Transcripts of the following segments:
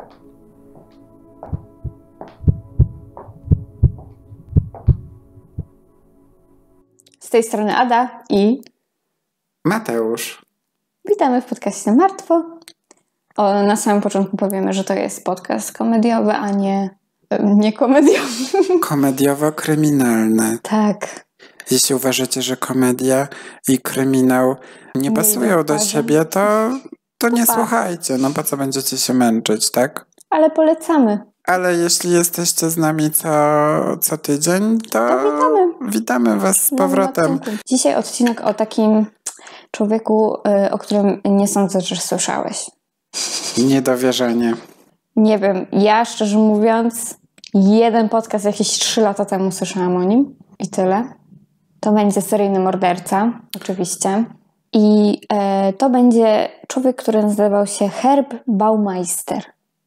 Z tej strony Ada i Mateusz. Witamy w podcaście Martwo. Na samym początku powiemy, że to jest podcast komediowy, a nie komediowy. Komediowo-kryminalny. Tak. Jeśli uważacie, że komedia i kryminał nie pasują do siebie, to nie słuchajcie. No po co będziecie się męczyć, tak? Ale polecamy. Ale jeśli jesteście z nami co tydzień, to witamy was z powrotem. Dzisiaj odcinek o takim człowieku, o którym nie sądzę, że słyszałeś. Niedowierzanie. Nie wiem, ja szczerze mówiąc, jeden podcast jakieś 3 lata temu słyszałam o nim i tyle. To będzie seryjny morderca, oczywiście. I to będzie człowiek, który nazywał się Herb Baumeister.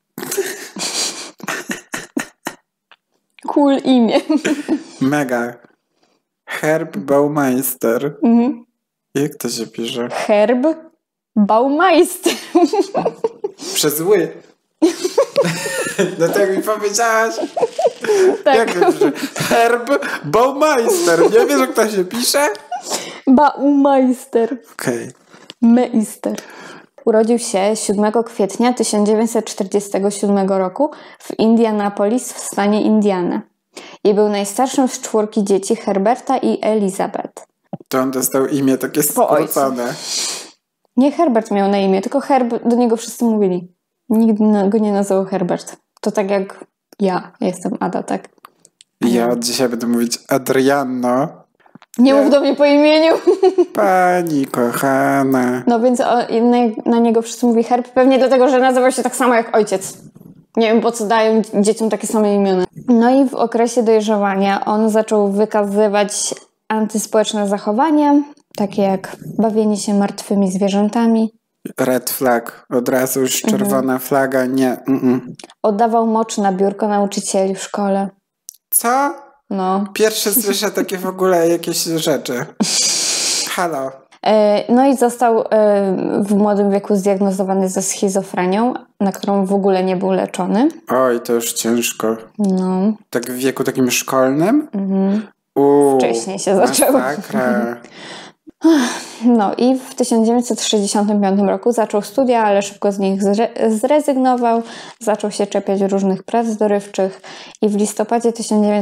Cool imię. Mega. Herb Baumeister. Mhm. Jak to się pisze? Herb Baumeister. Przez ły. No tak mi powiedziałaś. Tak. Jak to pisze? Herb Baumeister. Nie wiesz, jak to się pisze? Baumeister. Okej. Meister. Urodził się 7 kwietnia 1947 roku w Indianapolis w stanie Indiana i był najstarszym z 4 dzieci Herberta i Elizabeth. To on dostał imię takie skrócone. Nie Herbert miał na imię, tylko Herb, do niego wszyscy mówili. Nikt go nie nazywał Herbert. To tak jak ja jestem Ada, tak? Ja od dzisiaj będę mówić Adrianno. Nie mów do mnie po imieniu. Pani kochana. No więc na niego wszyscy mówi Herb, pewnie dlatego, że nazywał się tak samo jak ojciec. Nie wiem, po co dają dzieciom takie same imiona. No i w okresie dojrzewania on zaczął wykazywać antyspołeczne zachowania, takie jak bawienie się martwymi zwierzętami. Red flag. Od razu już czerwona flaga. Nie. Oddawał mocz na biurko nauczycieli w szkole. Co? No. Pierwszy słyszę takie w ogóle jakieś rzeczy. Halo. No i został w młodym wieku zdiagnozowany ze schizofrenią, na którą w ogóle nie był leczony. Oj, to już ciężko. No. Tak w wieku takim szkolnym? Wcześniej się zaczęło. Masakra. No i w 1965 roku zaczął studia, ale szybko z nich zrezygnował. Zaczął się czepiać różnych prac dorywczych i w listopadzie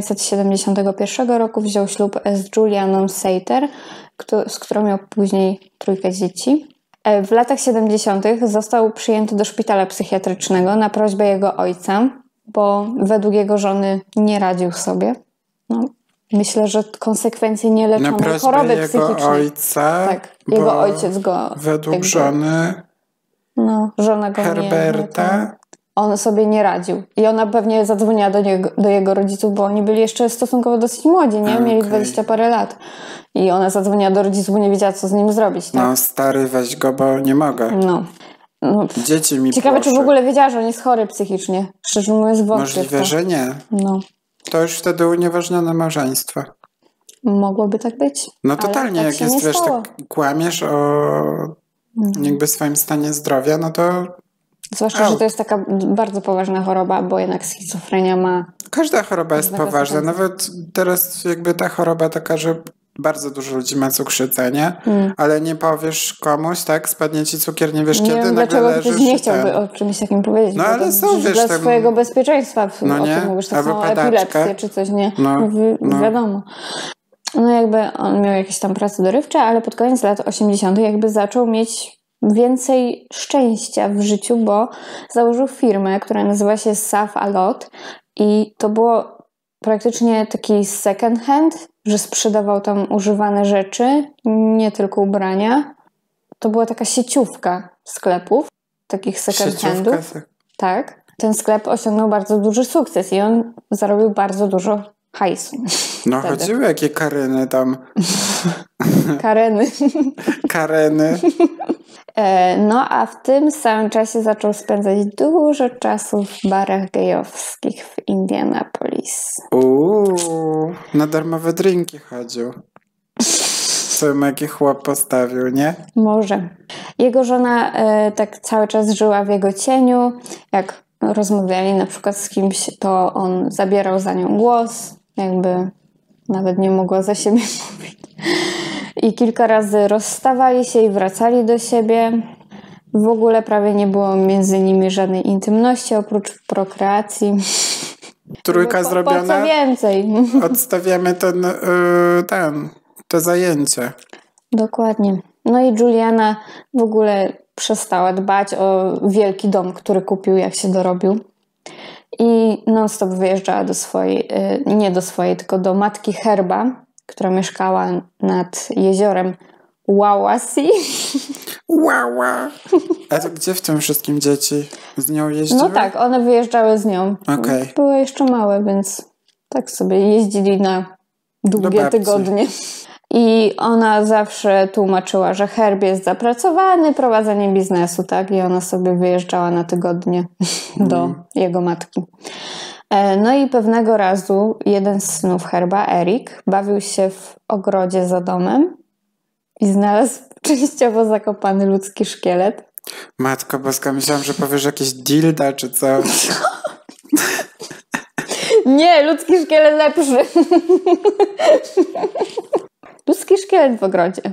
1971 roku wziął ślub z Julianą Sater, z którą miał później 3 dzieci. W latach 70. został przyjęty do szpitala psychiatrycznego na prośbę jego ojca, bo według jego żony nie radził sobie. No. Myślę, że konsekwencje nieleczonej choroby psychicznej. Ojca, tak, jego ojciec go... Według żony żona go Herberta. On sobie nie radził. I ona pewnie zadzwoniła do jego rodziców, bo oni byli jeszcze stosunkowo dosyć młodzi, nie? Mieli 20 parę lat. I ona zadzwoniła do rodziców, bo nie wiedziała, co z nim zrobić. Tak? No stary, weź go, bo nie mogę. No. Dzieci mi Ciekawe, proszę. czy w ogóle wiedziała, że on jest chory psychicznie. Szczerze mówiąc, wątpię. Możliwe, że nie. No. To już wtedy unieważnione małżeństwo. Mogłoby tak być. No totalnie, tak jak jest, wiesz, tak kłamiesz o jakby swoim stanie zdrowia, no to... Zwłaszcza, że to jest taka bardzo poważna choroba, bo jednak schizofrenia ma... Każda choroba jest poważna. Nawet teraz jakby ta choroba taka, że bardzo dużo ludzi ma cukrzycę, nie? Ale nie powiesz komuś, tak? Spadnie ci cukier, nie wiesz nie kiedy, wiem, nagle dlaczego leżysz ktoś nie chciałby o czymś takim powiedzieć. No ale są, wiesz... Dla tam... swojego bezpieczeństwa no o nie? tym mówisz. Tak Albo samo padaczka. epilepsję czy coś, nie? Wiadomo. No jakby on miał jakieś tam prace dorywcze, ale pod koniec lat 80. jakby zaczął mieć więcej szczęścia w życiu, bo założył firmę, która nazywa się Save a Lot i to było praktycznie taki second hand, że sprzedawał tam używane rzeczy, nie tylko ubrania. To była taka sieciówka sklepów, takich second handów. Tak. Ten sklep osiągnął bardzo duży sukces i on zarobił bardzo dużo hajsu. No chodziły jakie Karyny tam. Kareny. Kareny. No a w tym samym czasie zaczął spędzać dużo czasu w barach gejowskich w Indianapolis. Na darmowe drinki chodził. Co mu jaki chłop postawił, nie? Może. Jego żona tak cały czas żyła w jego cieniu. Jak rozmawiali na przykład z kimś, to on zabierał za nią głos, jakby nawet nie mogła za siebie mówić. I kilka razy rozstawali się i wracali do siebie. W ogóle prawie nie było między nimi żadnej intymności oprócz prokreacji. Trójka zrobiona. Po co więcej? Odstawiamy to zajęcie. Dokładnie. No i Juliana w ogóle przestała dbać o wielki dom, który kupił, jak się dorobił. I non-stop wyjeżdżała do swojej, nie do swojej, tylko do matki Herba, która mieszkała nad jeziorem Wawasee. Wawa. A to gdzie w tym wszystkim dzieci z nią jeździły? No tak, one wyjeżdżały z nią. Okay. Były jeszcze małe, więc tak sobie jeździli na długie tygodnie. I ona zawsze tłumaczyła, że Herb jest zapracowany prowadzeniem biznesu, tak? I ona sobie wyjeżdżała na tygodnie do jego matki. No i pewnego razu jeden z synów Herba, Eric, bawił się w ogrodzie za domem i znalazł częściowo zakopany ludzki szkielet. Matko Boska, myślałam, że powiesz jakieś dilda czy coś. Nie, ludzki szkielet lepszy. Ludzki szkielet w ogrodzie.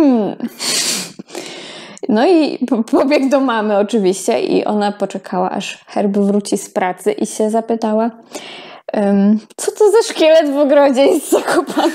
No i pobiegł do mamy oczywiście i ona poczekała, aż Herb wróci z pracy i się zapytała, co to za szkielet w ogrodzie jest zakopany?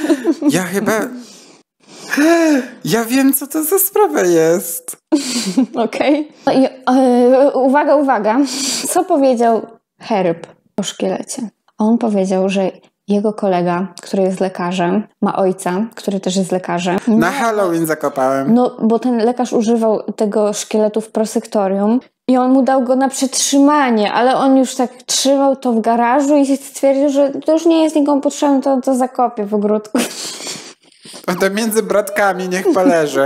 Ja wiem, co to za sprawa jest. Okej. No i uwaga. Co powiedział Herb o szkielecie? On powiedział, że jego kolega, który jest lekarzem, ma ojca, który też jest lekarzem. Na Halloween zakopałem. No, bo ten lekarz używał tego szkieletu w prosektorium i on mu dał go na przetrzymanie, ale on już tak trzymał to w garażu i stwierdził, że to już nie jest nikomu potrzebne, to zakopie w ogródku. To między bratkami niech poleży.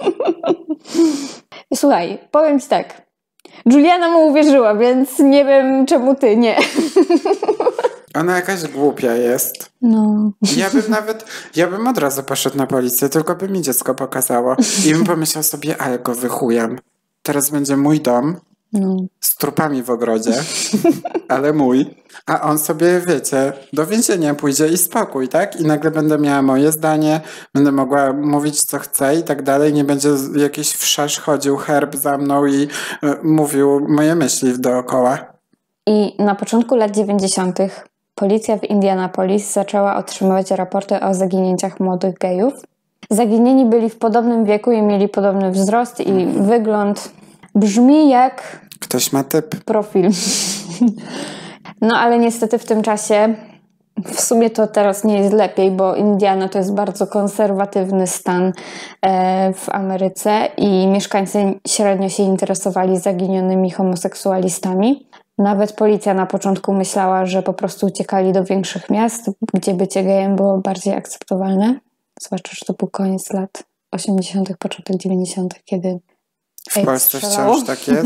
Słuchaj, powiem ci tak. Juliana mu uwierzyła, więc nie wiem, czemu ty nie. Ona jakaś głupia jest. No. Ja bym od razu poszedł na policję, tylko by mi dziecko pokazało. I bym pomyślał sobie, ale go wychujam. Teraz będzie mój dom z trupami w ogrodzie, ale mój. A on sobie, wiecie, do więzienia pójdzie i spokój, tak? I nagle będę miała moje zdanie, będę mogła mówić, co chcę i tak dalej. Nie będzie jakiś wszerz chodził Herb za mną i mówił moje myśli dookoła. I na początku lat 90. policja w Indianapolis zaczęła otrzymywać raporty o zaginięciach młodych gejów. Zaginieni byli w podobnym wieku i mieli podobny wzrost i wygląd. Brzmi jak... Ktoś ma typ. Profil. No ale niestety w tym czasie, w sumie to teraz nie jest lepiej, bo Indiana to jest bardzo konserwatywny stan w Ameryce i mieszkańcy średnio się interesowali zaginionymi homoseksualistami. Nawet policja na początku myślała, że po prostu uciekali do większych miast, gdzie bycie gejem było bardziej akceptowalne. Zwłaszcza, że to był koniec lat 80., początek 90., kiedy w Polsce wciąż tak jest?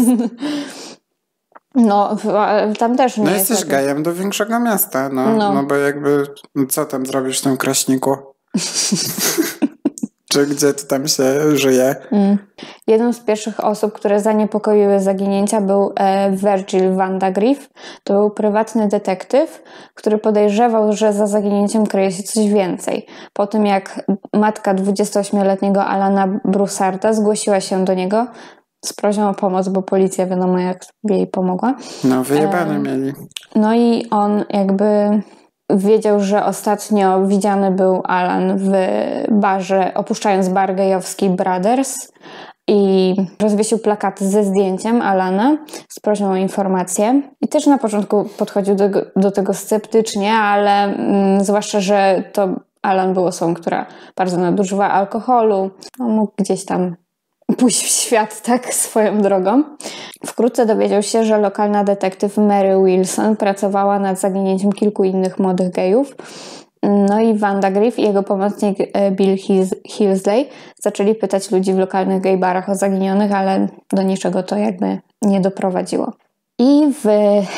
No, tam też nie jest. No jesteś gejem do większego miasta, no bo jakby, co tam zrobisz w tym Kraśniku? Czy gdzie ty tam się żyje? Jedną z pierwszych osób, które zaniepokoiły zaginięcia, był Virgil Vandagriff. To był prywatny detektyw, który podejrzewał, że za zaginięciem kryje się coś więcej. Po tym jak matka 28-letniego Alana Broussarda zgłosiła się do niego z prośbą o pomoc, bo policja wiadomo jak jej pomogła. No wyjebane mieli. No i on jakby wiedział, że ostatnio widziany był Alan w barze, opuszczając bar gejowski Brothers i rozwiesił plakaty ze zdjęciem Alana z prośbą o informację. I też na początku podchodził do tego sceptycznie, ale zwłaszcza, że to Alan był osobą, która bardzo nadużywa alkoholu. On mógł gdzieś tam pójść w świat tak swoją drogą. Wkrótce dowiedział się, że lokalna detektyw Mary Wilson pracowała nad zaginięciem kilku innych młodych gejów. No i Vandagriff i jego pomocnik Bill Hillsley zaczęli pytać ludzi w lokalnych gejbarach o zaginionych, ale do niczego to jakby nie doprowadziło. I w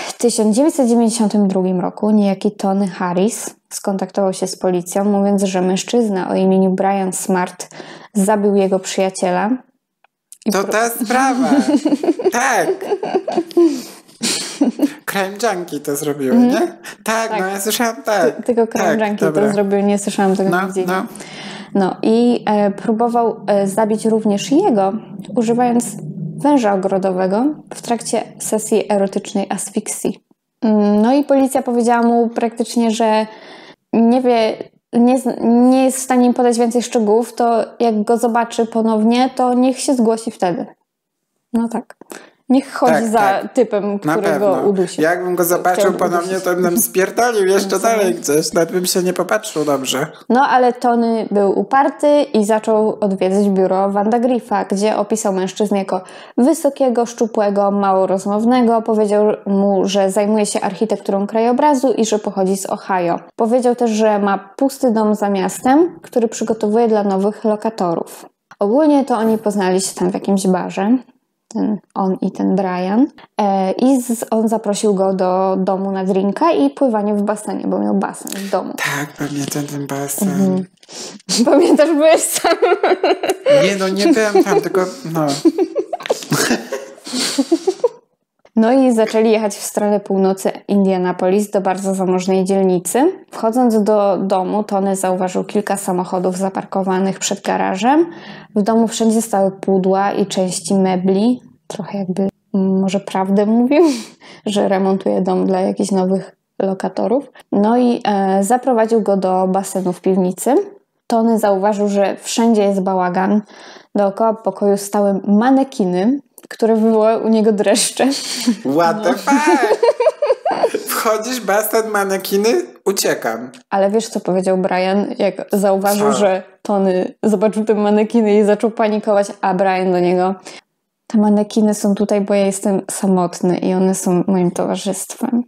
1992 roku niejaki Tony Harris skontaktował się z policją, mówiąc, że mężczyzna o imieniu Brian Smart zabił jego przyjaciela. To ta sprawa. Tak. Crime Junkie to zrobiły, nie? Tak, no ja słyszałam, tak. Tylko Crime Junkie to zrobiły, nie słyszałam tego nigdzie. No i próbował zabić również jego, używając węża ogrodowego w trakcie sesji erotycznej asfiksji. No i policja powiedziała mu praktycznie, że nie wie, nie jest w stanie im podać więcej szczegółów, to jak go zobaczy ponownie, to niech się zgłosi wtedy. No tak. Niech chodzi za typem, który go udusił. Jakbym go zobaczył ponownie, to bym spierdolił jeszcze dalej gdzieś. Nawet bym się nie popatrzył dobrze. No, ale Tony był uparty i zaczął odwiedzać biuro Vanda Griffa, gdzie opisał mężczyznę jako wysokiego, szczupłego, mało rozmownego. Powiedział mu, że zajmuje się architekturą krajobrazu i że pochodzi z Ohio. Powiedział też, że ma pusty dom za miastem, który przygotowuje dla nowych lokatorów. Ogólnie to oni poznali się tam w jakimś barze. On i ten Brian. On zaprosił go do domu na drinka i pływanie w basenie, bo miał basen w domu. Tak, pamiętam ten basen. Pamiętasz, byłeś sam? Nie byłem tam, tylko No i zaczęli jechać w stronę północy Indianapolis do bardzo zamożnej dzielnicy. Wchodząc do domu, Tony zauważył kilka samochodów zaparkowanych przed garażem. W domu wszędzie stały pudła i części mebli. Trochę jakby może prawdę mówił, że remontuje dom dla jakichś nowych lokatorów. No i zaprowadził go do basenu w piwnicy. Tony zauważył, że wszędzie jest bałagan. Dookoła pokoju stały manekiny, które wywołały u niego dreszcze. What the fuck? Wchodzisz, basen, manekiny, uciekam. Ale wiesz, co powiedział Brian, jak zauważył, że Tony zobaczył te manekiny i zaczął panikować, a Brian do niego: te manekiny są tutaj, bo ja jestem samotny i one są moim towarzystwem.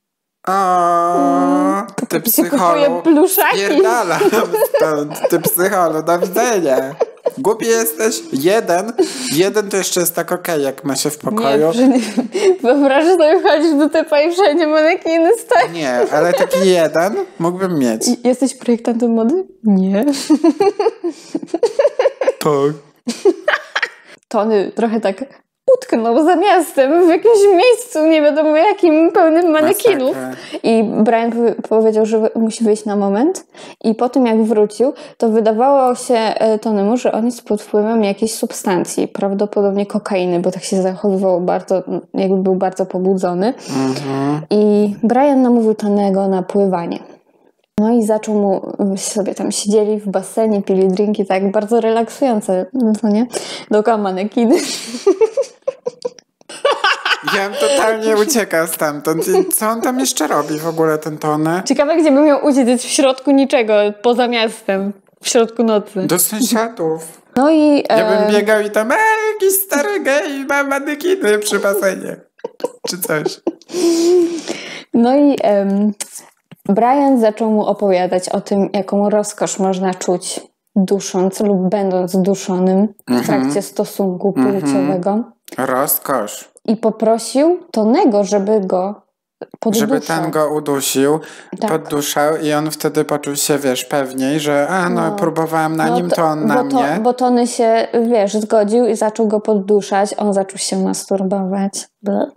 Ty psycholu, spierdalam stąd, ty psycholu, do widzenia. Głupi jesteś? Jeden to jeszcze jest tak okej, jak ma się w pokoju. Nie, wyobrażasz sobie, wchodzisz do typa i wszędzie manekiny stoją. Nie, ale taki jeden mógłbym mieć. Jesteś projektantem mody? Nie. Tak. Tony trochę tak utknął za miastem w jakimś miejscu, nie wiadomo jakim, pełnym manekinów. I Brian powiedział, że musi wyjść na moment. I po tym jak wrócił, to wydawało się Tonemu, że on jest pod wpływem jakiejś substancji, prawdopodobnie kokainy, bo tak się zachowywał bardzo, jakby był bardzo pobudzony. I Brian namówił Tonego na pływanie. No i zaczął mu, sobie tam siedzieli w basenie, pili drinki, tak bardzo relaksujące, no nie? Dookoła manekiny. Ja bym totalnie uciekał stamtąd. Co on tam jeszcze robi w ogóle, ten Tony? Ciekawe, gdzie by miał uciec w środku niczego, poza miastem, w środku nocy. Do sąsiadów. No i... Ja bym biegał i tam, jakiś stary gej ma manekiny przy basenie. Czy coś. No i Brian zaczął mu opowiadać o tym, jaką rozkosz można czuć dusząc lub będąc duszonym w trakcie stosunku płciowego. Rozkosz. I poprosił Tonego, żeby go podduszał. Żeby ten go udusił, podduszał i on wtedy poczuł się, wiesz, pewniej, że próbowałam na nim, to on na mnie. Bo Tony się, wiesz, zgodził i zaczął go podduszać. On zaczął się masturbować.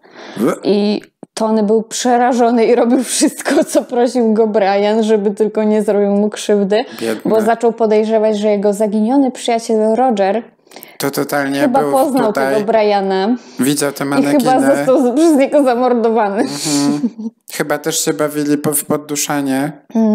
I Tony był przerażony i robił wszystko, co prosił go Brian, żeby tylko nie zrobił mu krzywdy. Biedny. Bo zaczął podejrzewać, że jego zaginiony przyjaciel Roger to totalnie chyba był poznał tutaj, tego Briana. Widział te manekiny. I chyba został przez niego zamordowany. Chyba też się bawili w podduszanie.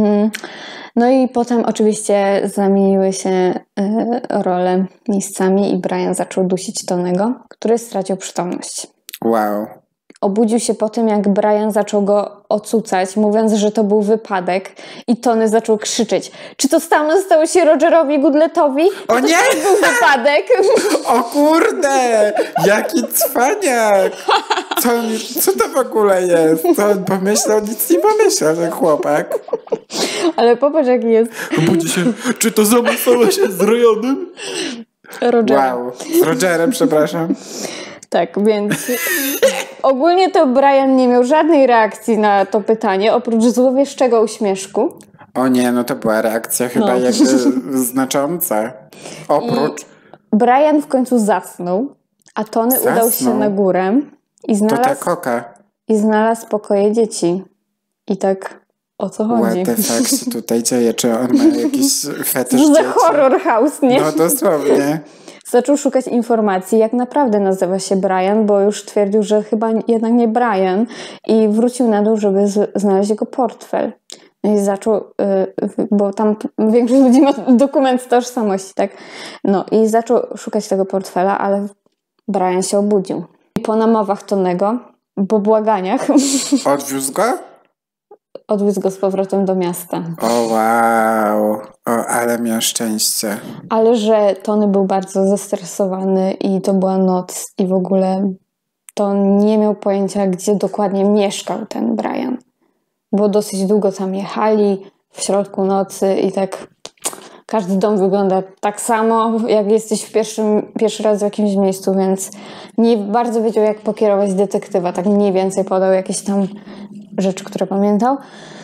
No i potem oczywiście zamieniły się role miejscami i Brian zaczął dusić Tonego, który stracił przytomność. Wow. Obudził się po tym, jak Brian zaczął go ocucać, mówiąc, że to był wypadek i Tony zaczął krzyczeć: czy to stało się Rogerowi Goodlettowi? O nie! To był wypadek! O kurde! Jaki cwaniak! Co to w ogóle jest? Co on pomyślał? Nic nie pomyślał, ten chłopak. Ale popatrz, jaki jest. Obudzi się. Czy to zamasało się z Ryanem? Rogerem. Wow. Z Rogerem, przepraszam. Tak, więc ogólnie to Brian nie miał żadnej reakcji na to pytanie, oprócz złowieszczego uśmieszku. O nie, no to była reakcja chyba jakby znacząca. Oprócz... Brian w końcu zasnął, a Tony udał się na górę i znalazł... To ta koka. i znalazł pokoje dzieci. I tak, o co chodzi? What the fuck się tutaj dzieje? Czy on ma jakiś fetysz dzieci? Za horror house, nie? No dosłownie. Zaczął szukać informacji, jak naprawdę nazywa się Brian, bo już twierdził, że chyba jednak nie Brian i wrócił na dół, żeby znaleźć jego portfel. No i zaczął, bo tam większość ludzi ma dokument tożsamości, tak? No i zaczął szukać tego portfela, ale Brian się obudził. I po namowach Tonego, po błaganiach Odwiózł go? odwiózł go z powrotem do miasta. O wow, ale miał szczęście. Ale że Tony był bardzo zestresowany i to była noc i w ogóle to nie miał pojęcia, gdzie dokładnie mieszkał ten Brian. Bo dosyć długo tam jechali w środku nocy i tak każdy dom wygląda tak samo, jak jesteś pierwszy raz w jakimś miejscu, więc nie bardzo wiedział, jak pokierować detektywa. Tak mniej więcej podał jakieś tam rzeczy, które pamiętał.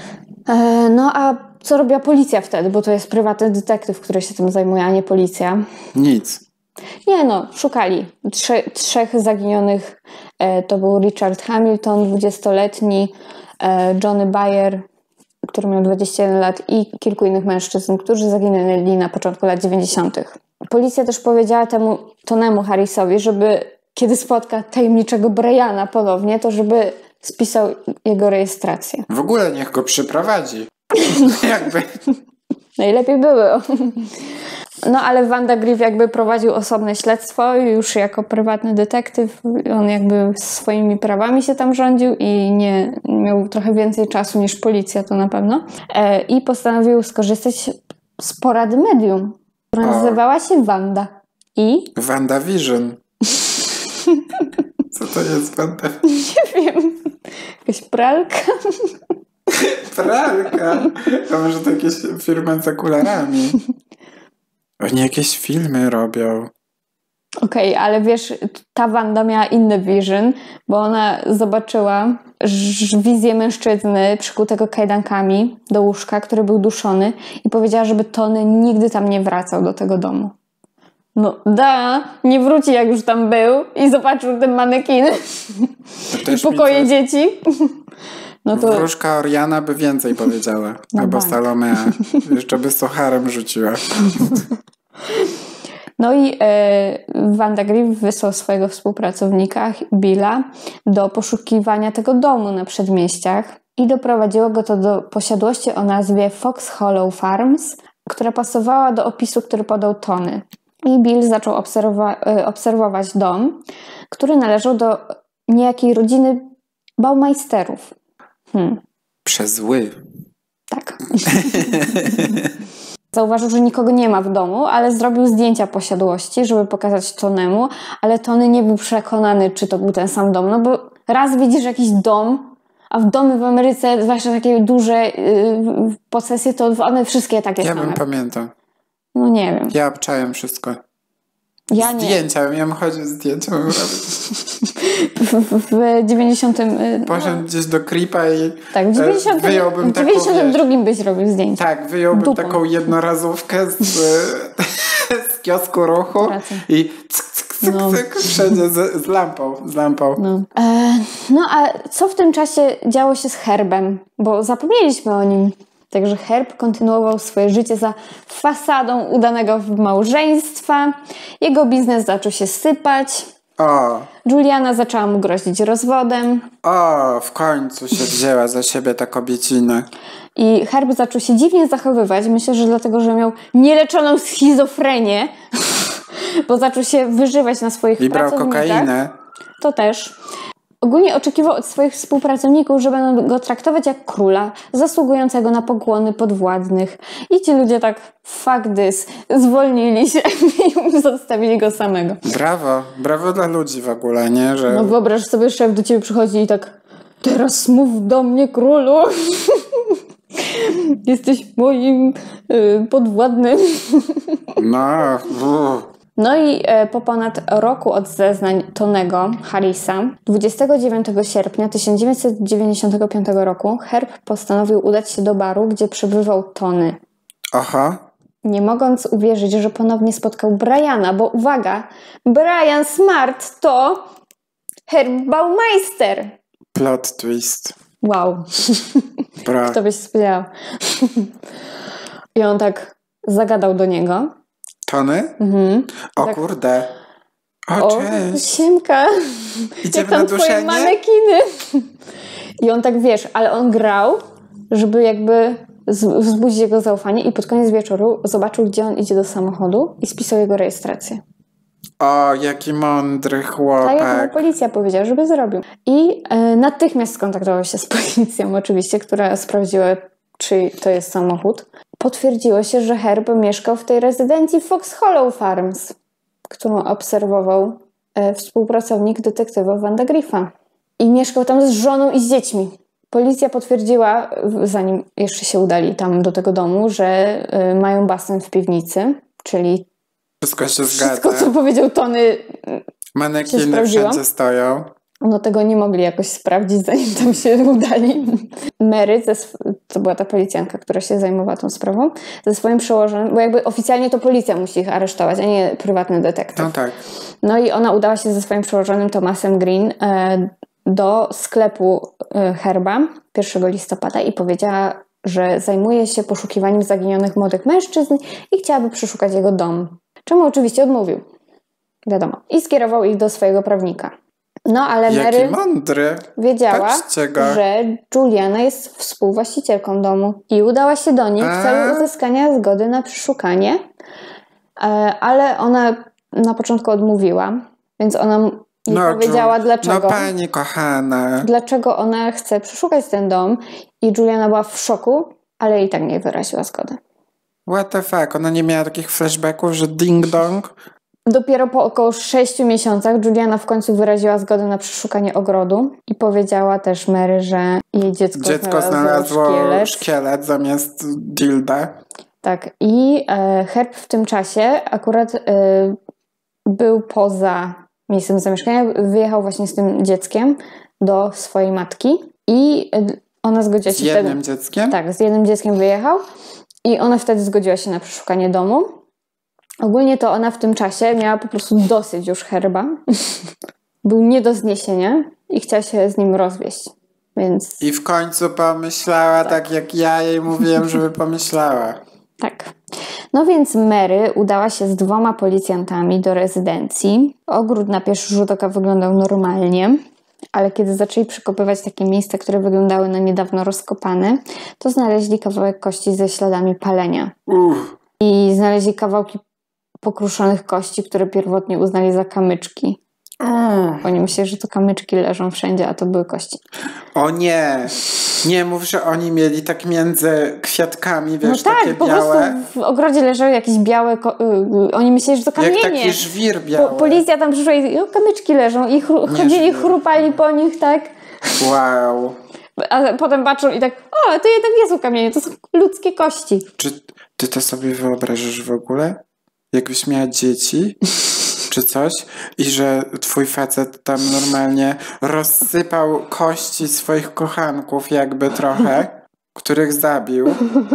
No a co robiła policja wtedy? Bo to jest prywatny detektyw, który się tym zajmuje, a nie policja. Nic. Nie no, szukali. Trzech zaginionych to był Richard Hamilton, 20-letni, Johnny Bayer, który miał 21 lat i kilku innych mężczyzn, którzy zaginęli na początku lat 90. Policja też powiedziała temu Tonemu Harrisowi, żeby kiedy spotka tajemniczego Briana ponownie, to żeby spisał jego rejestrację. W ogóle niech go przyprowadzi. Jakby. Najlepiej było. No ale Wanda Griff jakby prowadził osobne śledztwo już jako prywatny detektyw. On jakby swoimi prawami się tam rządził i nie miał trochę więcej czasu niż policja, to na pewno. I postanowił skorzystać z porady medium, która nazywała się Wanda. I? WandaVision. Co to jest Wanda? Nie wiem. Jakaś pralka? Pralka? A może to jakieś firmy z okularami? Oni jakieś filmy robią. Okej, ale wiesz, ta Wanda miała inny vision, bo ona zobaczyła wizję mężczyzny przykutego kajdankami do łóżka, który był duszony i powiedziała, żeby Tony nigdy tam nie wracał do tego domu. No nie wróci jak już tam był i zobaczył te manekiny i pokoje dzieci. No to... Wróżka Oriana by więcej powiedziała. Albo Salomea. Jeszcze by sucharem rzuciła. No i Wanda Griff wysłał swojego współpracownika Billa do poszukiwania tego domu na przedmieściach i doprowadziło go to do posiadłości o nazwie Fox Hollow Farms, która pasowała do opisu, który podał Tony. I Bill zaczął obserwować dom, który należał do niejakiej rodziny Baumeisterów. Przezły. Tak. Zauważył, że nikogo nie ma w domu, ale zrobił zdjęcia posiadłości, żeby pokazać Tonemu, ale Tony nie był przekonany, czy to był ten sam dom, no bo raz widzisz jakiś dom, a w domy w Ameryce, zwłaszcza takie duże posesje, to one wszystkie takie same. Ja bym pamiętał. No nie wiem. Ja obczałem wszystko. Ja nie. Zdjęcia, ja bym chodził zdjęcia. W 90. Poszedłem gdzieś do Creepa i tak, w 90, wyjąłbym w 92 byś robił zdjęcia. Tak, wyjąłbym taką jednorazówkę z kiosku ruchu i cyk, wszędzie z lampą. No a co w tym czasie działo się z Herbem? Bo zapomnieliśmy o nim. Także Herb kontynuował swoje życie za fasadą udanego małżeństwa. Jego biznes zaczął się sypać. Juliana zaczęła mu grozić rozwodem. W końcu się wzięła za siebie ta kobiecina. I Herb zaczął się dziwnie zachowywać. Myślę, że dlatego, że miał nieleczoną schizofrenię, bo zaczął się wyżywać na swoich pracownikach. I brał kokainę. To też. Ogólnie oczekiwał od swoich współpracowników, że będą go traktować jak króla, zasługującego na pokłony podwładnych. I ci ludzie tak, fuck this, zwolnili się i zostawili go samego. Brawo dla ludzi w ogóle, nie? Że... No wyobraź sobie, szef do ciebie przychodzi i tak, teraz mów do mnie, królu. Jesteś moim podwładnym. No i po ponad roku od zeznań Tonego Harrisa, 29 sierpnia 1995 roku Herb postanowił udać się do baru, gdzie przebywał Tony. Nie mogąc uwierzyć, że ponownie spotkał Briana, bo uwaga, Brian Smart to Herb Baumeister. Plot twist. Wow. Kto by się spodziewał. I on tak zagadał do niego. Tony? O tak. Kurde. O, cześć. Siemka. Idziemy jak tam na duszenie? twoje manekiny. I on tak, wiesz, ale on grał, żeby jakby wzbudzić jego zaufanie i pod koniec wieczoru zobaczył, gdzie on idzie do samochodu i spisał jego rejestrację. O, jaki mądry chłopak. Tak jak mu policja powiedziała, żeby zrobił. I natychmiast skontaktował się z policją oczywiście, która sprawdziła, czy to jest samochód. Potwierdziło się, że Herb mieszkał w tej rezydencji Fox Hollow Farms, którą obserwował współpracownik detektywa Vanda Griffa. I mieszkał tam z żoną i z dziećmi. Policja potwierdziła, zanim jeszcze się udali tam do tego domu, że mają basen w piwnicy, czyli wszystko się zgadza. Wszystko, co powiedział Tony, manekiny wszędzie stoją. No tego nie mogli jakoś sprawdzić, zanim tam się udali. Mary, to była ta policjantka, która się zajmowała tą sprawą, ze swoim przełożonym, bo jakby oficjalnie to policja musi ich aresztować, a nie prywatny detektyw. No tak. No i ona udała się ze swoim przełożonym Thomasem Green do sklepu Herba 1 listopada i powiedziała, że zajmuje się poszukiwaniem zaginionych młodych mężczyzn i chciałaby przeszukać jego dom. Czemu oczywiście odmówił. Wiadomo. I skierował ich do swojego prawnika. No ale Mary mądry. wiedziała, że Juliana jest współwłaścicielką domu i udała się do nich w celu uzyskania zgody na przeszukanie, ale ona na początku odmówiła, więc ona nie powiedziała dlaczego. No pani kochana. Dlaczego ona chce przeszukać ten dom i Juliana była w szoku, ale i tak nie wyraziła zgody. What the fuck? Ona nie miała takich flashbacków, że ding dong? Dopiero po około 6 miesiącach Juliana w końcu wyraziła zgodę na przeszukanie ogrodu i powiedziała też Mary, że jej dziecko znalazło szkielet zamiast dilda. Tak. I Herb w tym czasie akurat był poza miejscem zamieszkania. Wyjechał właśnie z tym dzieckiem do swojej matki i ona zgodziła się z jednym dzieckiem? Tak, z jednym dzieckiem wyjechał i ona wtedy zgodziła się na przeszukanie domu. Ogólnie to ona w tym czasie miała po prostu dosyć już Herba. Był nie do zniesienia i chciała się z nim rozwieść. Więc... I w końcu pomyślała tak jak ja jej mówiłem, żeby pomyślała. Tak. No więc Mary udała się z 2 policjantami do rezydencji. Ogród na pierwszy rzut oka wyglądał normalnie, ale kiedy zaczęli przekopywać takie miejsca, które wyglądały na niedawno rozkopane, to znaleźli kawałek kości ze śladami palenia. I znaleźli kawałki pokruszonych kości, które pierwotnie uznali za kamyczki. Oni myśleli, że to kamyczki leżą wszędzie, a to były kości. O nie! Nie mów, że oni mieli tak między kwiatkami, wiesz, no tak, takie białe. Po prostu w ogrodzie leżały jakieś białe... Oni myśleli, że to kamienie. Jak taki żwir biały. Policja tam przyszła i kamyczki leżą i chodzili, chrupali po nich, tak? Wow. A potem patrzą i tak, to jednak nie są kamienie, to są ludzkie kości. Czy ty to sobie wyobrażasz w ogóle? Jakbyś miała dzieci czy coś i że twój facet tam normalnie rozsypał kości swoich kochanków jakby trochę, których zabił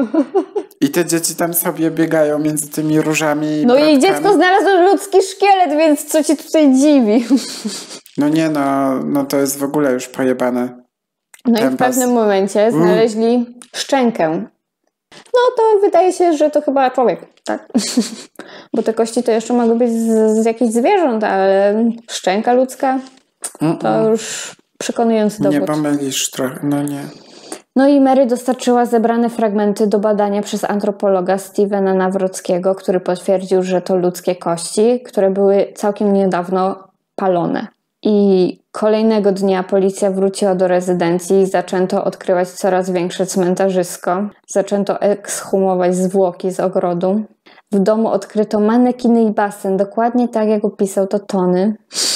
i te dzieci tam sobie biegają między tymi różami i no i dziecko znalazło ludzki szkielet, więc co ci tutaj dziwi? No nie, no to jest w ogóle już pojebane. No i w pewnym momencie znaleźli szczękę. No to wydaje się, że to chyba człowiek, tak? Bo te kości to jeszcze mogły być z jakichś zwierząt, ale szczęka ludzka to już przekonujący dowód. Nie pomylisz trochę, no nie. No i Mary dostarczyła zebrane fragmenty do badania przez antropologa Stevena Nawrockiego, który potwierdził, że to ludzkie kości, które były całkiem niedawno palone. I kolejnego dnia policja wróciła do rezydencji i zaczęto odkrywać coraz większe cmentarzysko. Zaczęto ekshumować zwłoki z ogrodu. W domu odkryto manekiny i basen, dokładnie tak jak opisał to Tony.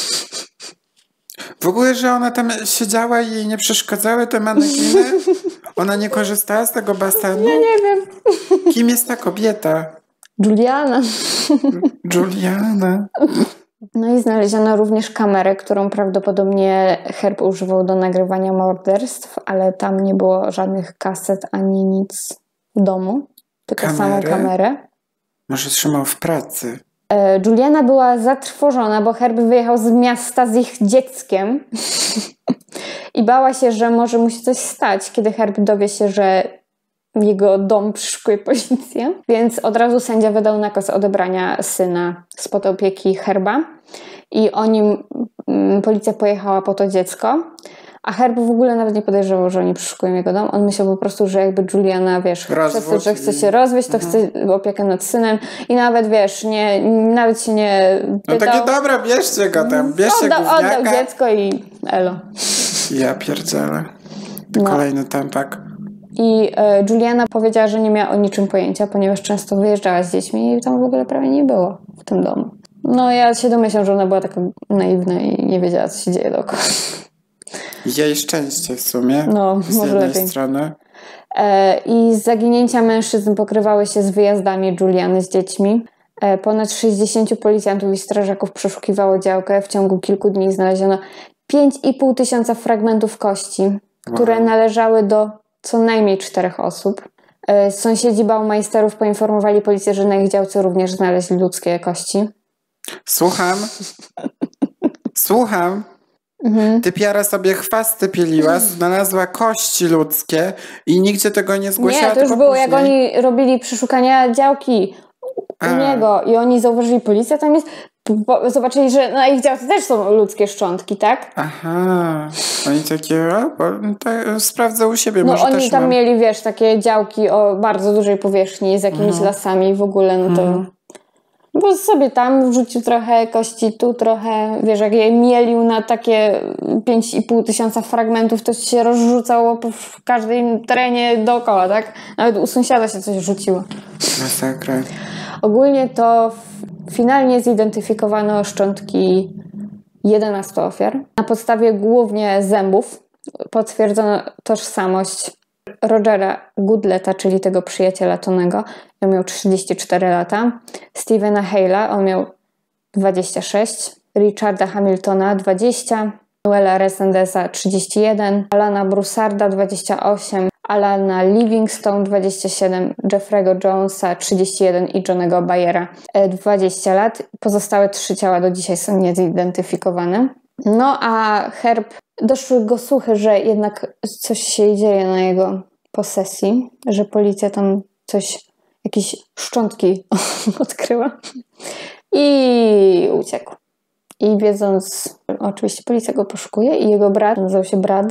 W ogóle, że ona tam siedziała i jej nie przeszkadzały te manekiny? Ona nie korzystała z tego basenu? Ja nie wiem. Kim jest ta kobieta? Juliana. Juliana. No i znaleziono również kamerę, którą prawdopodobnie Herb używał do nagrywania morderstw, ale tam nie było żadnych kaset ani nic w domu, tylko samą kamerę. Może trzymał w pracy. Juliana była zatrwożona, bo Herb wyjechał z miasta z ich dzieckiem i bała się, że może mu się coś stać, kiedy Herb dowie się, że jego dom przeszukuje policja. Więc od razu sędzia wydał nakaz odebrania syna spod opieki Herba i policja pojechała po to dziecko. A Herb w ogóle nawet nie podejrzewał, że oni przeszukują jego dom. On myślał po prostu, że jakby Juliana, wiesz, przez to, że chce się rozwieść, to chce opiekę nad synem i nawet, wiesz, nawet się nie pytał. No takie, dobra, bierzcie go tam, bierzcie gówniaka. Oddał dziecko i elo. Ja pierdzielę. Kolejny tempak. I Juliana powiedziała, że nie miała o niczym pojęcia, ponieważ często wyjeżdżała z dziećmi i tam w ogóle prawie nie było w tym domu. No ja się domyślam, że ona była taka naiwna i nie wiedziała, co się dzieje dookoła. Jej szczęście w sumie, z jednej lepiej. strony. I zaginięcia mężczyzn pokrywały się z wyjazdami Juliany z dziećmi. Ponad 60 policjantów i strażaków przeszukiwało działkę. W ciągu kilku dni znaleziono 5,5 tysiąca fragmentów kości, które należały do co najmniej 4 osób. Sąsiedzi Baumeisterów poinformowali policję, że na ich działce również znaleźli ludzkie kości. Słucham. Typiara sobie chwasty pieliła, znalazła kości ludzkie i nigdzie tego nie zgłosiła. Nie, to już było, jak oni robili przeszukania działki u niego i oni zauważyli policję, tam jest, zobaczyli, że na ich działce też są ludzkie szczątki, tak? Aha, oni takie, sprawdzę u siebie, no może oni też tam mam. mieli, wiesz, takie działki o bardzo dużej powierzchni z jakimiś lasami i w ogóle, no to... Bo sobie tam wrzucił trochę kości, tu trochę, wiesz, jak je mielił na takie 5,5 tysiąca fragmentów, to się rozrzucało w każdym terenie dookoła, tak? Nawet u sąsiada się coś rzuciło. Masakra. Ogólnie to finalnie zidentyfikowano szczątki 11 ofiar. Na podstawie głównie zębów potwierdzono tożsamość Rogera Goodleta, czyli tego przyjaciela Tonego. On miał 34 lata. Stevena Hale'a, on miał 26. Richarda Hamiltona 20. Noela Resendeza 31. Alana Broussarda 28. Alana Livingstone 27. Jeffrey'ego Jonesa 31 i Johnego Bayera 20 lat. Pozostałe 3 ciała do dzisiaj są niezidentyfikowane. No a Herb, doszły go słuchy, że jednak coś się dzieje na jego posesji, że policja tam jakieś szczątki odkryła i uciekł. I wiedząc, oczywiście policja go poszukuje i jego brat, nazywał się Brad.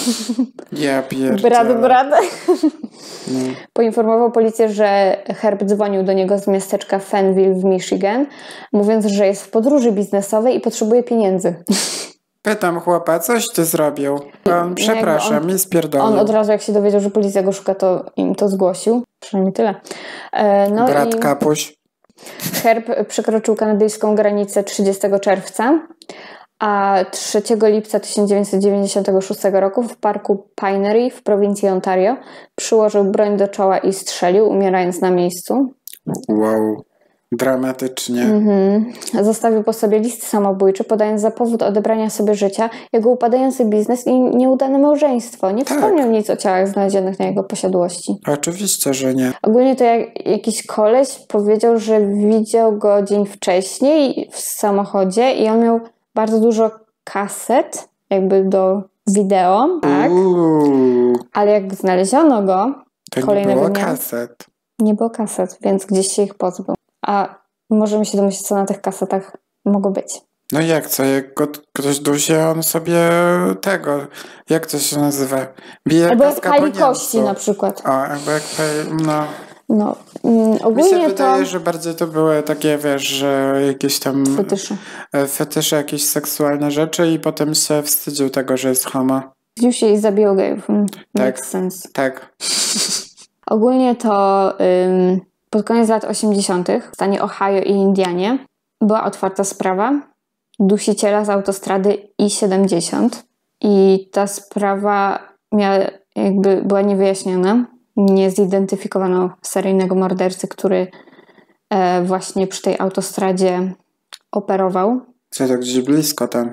Ja pierdzielę. Brad. Poinformował policję, że Herb dzwonił do niego z miasteczka Fenville w Michigan, mówiąc, że jest w podróży biznesowej i potrzebuje pieniędzy. Pytam chłopa, coś ty zrobił? On, przepraszam, i spierdolił. On od razu, jak się dowiedział, że policja go szuka, to im to zgłosił. Przynajmniej tyle. Brat kapuś. Herb przekroczył kanadyjską granicę 30 czerwca, a 3 lipca 1996 roku w parku Pinery w prowincji Ontario przyłożył broń do czoła i strzelił, umierając na miejscu. Wow. Dramatycznie. Zostawił po sobie list samobójczy, podając za powód odebrania sobie życia jego upadający biznes i nieudane małżeństwo. Nie wspomniał nic o ciałach znalezionych na jego posiadłości. Oczywiście, że nie. Ogólnie to jakiś koleś powiedział, że widział go dzień wcześniej w samochodzie i on miał bardzo dużo kaset, jakby do wideo, tak? Ale jak znaleziono go, to nie było kaset. Nie było kaset, więc gdzieś się ich pozbył. A możemy się domyślić, co na tych kasetach mogło być. No jak co? Jak ktoś dusi, on sobie tego... Jak to się nazywa? Bije albo jak pali kości na przykład. O, albo jak pali... No, ogólnie mi się wydaje, że bardziej to były takie, wiesz, że jakieś tam... Fetysze, jakieś seksualne rzeczy i potem się wstydził tego, że jest homo. Wziął się i zabijał gejów. Makes sense. Tak. Ogólnie to pod koniec lat 80. w stanie Ohio i Indianie była otwarta sprawa dusiciela z autostrady I-70 i ta sprawa była niewyjaśniona. Nie zidentyfikowano seryjnego mordercy, który właśnie przy tej autostradzie operował. Co to gdzieś blisko tam?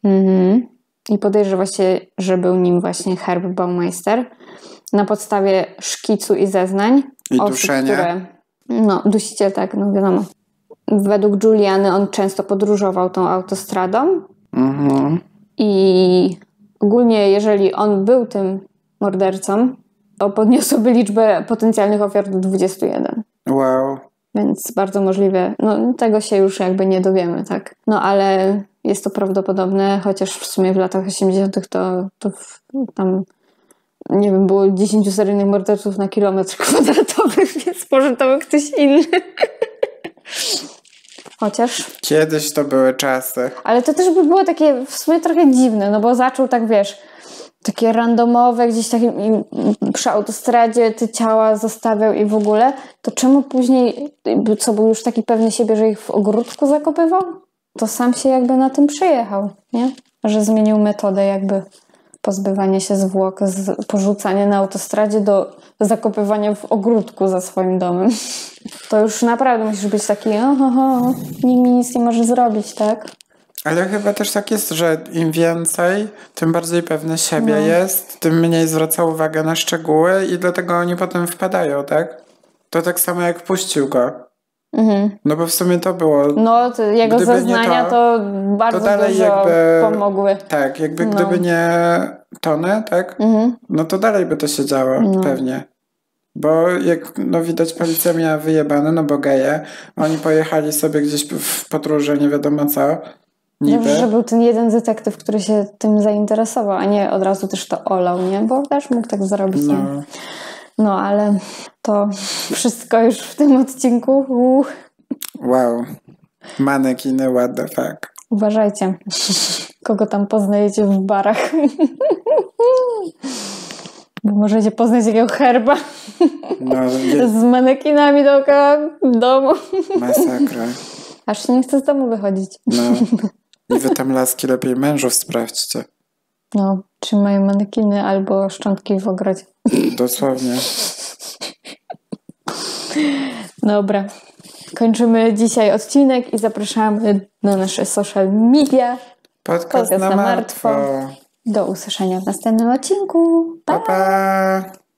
I podejrzewa się, że był nim właśnie Herb Baumeister. Na podstawie szkicu i zeznań i duszenia. Dusiciel, tak, no wiadomo. Według Juliany on często podróżował tą autostradą i ogólnie jeżeli on był tym mordercą, to podniosłoby liczbę potencjalnych ofiar do 21. Wow. Więc bardzo możliwe, no tego się już jakby nie dowiemy, tak? No ale jest to prawdopodobne, chociaż w sumie w latach 80. to tam, nie wiem, było 10 seryjnych morderców na kilometr kwadratowy, więc może to był ktoś inny. Chociaż... Kiedyś to były czasy. Ale to też by było takie w sumie trochę dziwne, no bo zaczął tak, wiesz, takie randomowe, gdzieś takie przy autostradzie te ciała zostawiał i w ogóle, to czemu później, co był już taki pewny siebie, że ich w ogródku zakopywał? To sam się jakby na tym przejechał, nie? Że zmienił metodę jakby pozbywania się zwłok, z porzucania na autostradzie do zakopywania w ogródku za swoim domem. To już naprawdę musisz być taki, nikt mi nic nie może zrobić, tak? Ale chyba też tak jest, że im więcej, tym bardziej pewny siebie jest, tym mniej zwraca uwagę na szczegóły i dlatego oni potem wpadają, tak? To tak samo jak puścił go. Mhm. No bo w sumie to było... No, jego zeznania to bardzo dużo pomogły. Tak, jakby gdyby nie Tony, tak? No to dalej by to się działo, pewnie. Bo jak widać, policja miała wyjebane, no bo geje. Oni pojechali sobie gdzieś w podróże, nie wiadomo co. Dobrze, że był ten jeden detektyw, który się tym zainteresował, a nie od razu też to olał, nie? Bo też mógł tak zrobić. No, ale to wszystko już w tym odcinku. Wow. Manekiny, what the fuck. Uważajcie, kogo tam poznajecie w barach. Bo możecie poznać jakiego herba z manekinami dookoła domu. Masakra. Aż się nie chce z domu wychodzić. No. I wy tam laski lepiej mężów sprawdźcie. No, czy mają manekiny albo szczątki w ogrodzie. Dosłownie. Dobra. Kończymy dzisiaj odcinek i zapraszamy na nasze social media. Podcast na martwo. Do usłyszenia w następnym odcinku. Pa, pa.